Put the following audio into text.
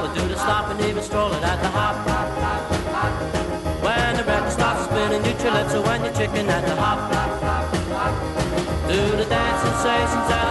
do the stop and even stroll it at the hop. When the record starts spinning, you your lips when you're chicken at the hop. Do the dance sensations